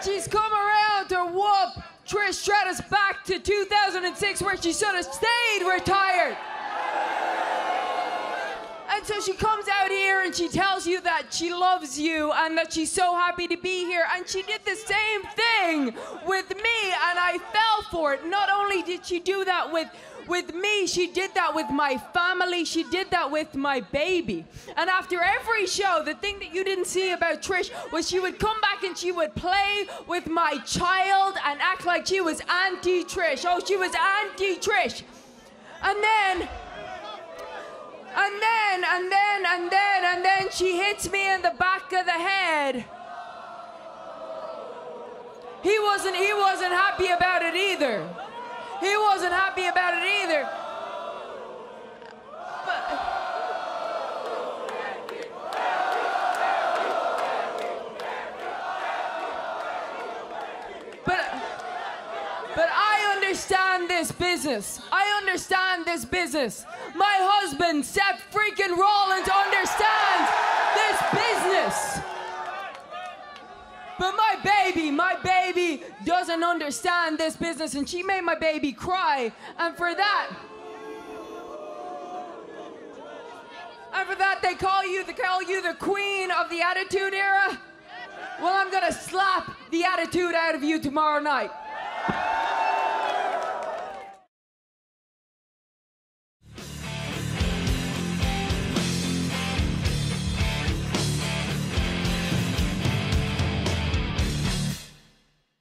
And she's come around to whoop Trish Stratus back to 2006, where she should have stayed retired. And so she comes out here and she tells you that she loves you and that she's so happy to be here. And she did the same thing with me, and I fell for it. Not only did she do that with me, she did that with my family. She did that with my baby. And after every show, the thing that you didn't see about Trish was she would come back and she would play with my child and act like she was anti-Trish. Oh, she was anti-Trish. And then she hits me in the back of the head. He wasn't happy about it either. He wasn't happy about it either. But I understand this business. I understand this business. My husband, Seth freaking Rollins, understands this business. But my baby doesn't understand this business, and she made my baby cry. And for that, they call you the queen of the Attitude Era. Well, I'm gonna slap the attitude out of you tomorrow night.